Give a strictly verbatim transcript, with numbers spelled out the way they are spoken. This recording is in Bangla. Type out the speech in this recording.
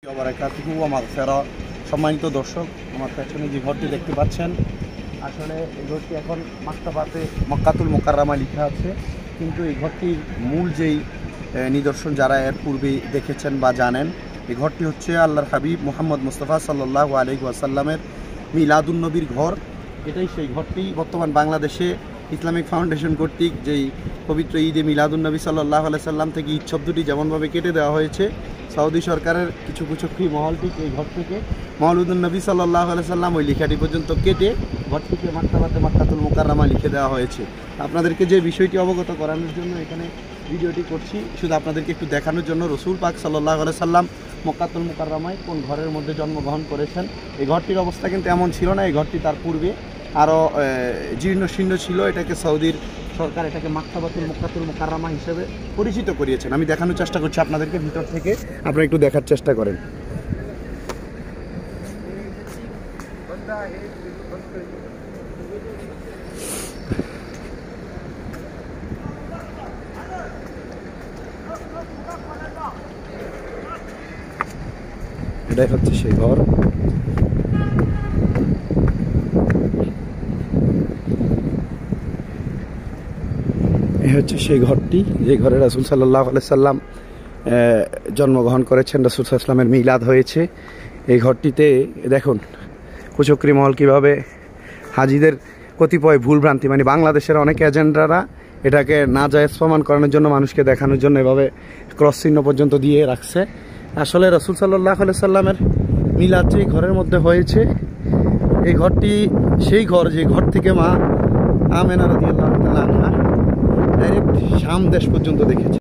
সম্মানিত দর্শক, আমার পেছনে যে ঘরটি দেখতে পাচ্ছেন, আসলে এই ঘরটি এখন মাক্তাবাতে মক্কাতুল মুকাররমা লেখা আছে, কিন্তু এই ঘরটির মূল যেই নিদর্শন যারা এর পূর্বে দেখেছেন বা জানেন, এই ঘরটি হচ্ছে আল্লাহর হাবিব মুহাম্মদ মুস্তাফা সাল্লাল্লাহু আলাইহি ওয়াসাল্লামের মিলাদুন নবীর ঘর। এটাই সেই ঘরটি। বর্তমান বাংলাদেশে ইসলামিক ফাউন্ডেশন কর্তৃক যেই পবিত্র ঈদে মিলাদুন নবী সাল্লাল্লাহু আলাইহি সাল্লাম থেকে ঈদ শব্দটি যেমনভাবে কেটে দেওয়া হয়েছে, সৌদি সরকারের কিছু কুচক্রী মহলটি এই ঘর থেকে মওলুদুন নবী সাল্লাল্লাহু আলাইহি সাল্লাম ওই লেখাটি পর্যন্ত কেটে ঘরটিকে মাক্তাবাতে মক্কাতুল মুকাররমা লিখে দেওয়া হয়েছে। আপনাদেরকে যে বিষয়টি অবগত করানোর জন্য এখানে ভিডিওটি করছি, শুধু আপনাদেরকে একটু দেখানোর জন্য রাসূল পাক সাল্লাল্লাহু আলাইহি সাল্লাম মক্কাতুল মুকাররমায় কোন ঘরের মধ্যে জন্মগ্রহণ করেছেন। এই ঘরটির অবস্থা কিন্তু এমন ছিল না। এই ঘরটি তার পূর্বে আরও জীর্ণ শীর্ণ ছিল। এটাকে সৌদির সরকার এটাকে মাক্তাবাতুল মুকাতুল মুকাররমা হিসেবে পরিচিত করিয়েছেন। আমি দেখানোর চেষ্টা করছি আপনাদেরকে ভিতর থেকে, আপনারা একটু দেখার চেষ্টা করেন। এটাই হচ্ছে সেই ঘর। এই হচ্ছে সেই ঘরটি, যে ঘরে রাসূল সাল্লাল্লাহু আলাইহি সাল্লাম জন্মগ্রহণ করেছেন, রাসূল সাল্লাল্লাহু আলাইহি সাল্লামের মিলাদ হয়েছে। এই ঘরটিতে দেখুন কুচক্রী মহল কীভাবে হাজিদের কতিপয় ভুলভ্রান্তি, মানে বাংলাদেশের অনেক এজেন্টরা এটাকে না জায়েজ প্রমাণ করানোর জন্য, মানুষকে দেখানোর জন্য এভাবে ক্রস চিহ্ন পর্যন্ত দিয়ে রাখছে। আসলে রাসূল সাল্লাল্লাহু আলাইহি সাল্লামের মিলাদ যে ঘরের মধ্যে হয়েছে, এই ঘরটি সেই ঘর যে ঘর থেকে মা আমেনা রাদিয়াল্লাহু তাআলা আনহা ডাইরেক্ট শাম দেশ পর্যন্ত দেখেছে।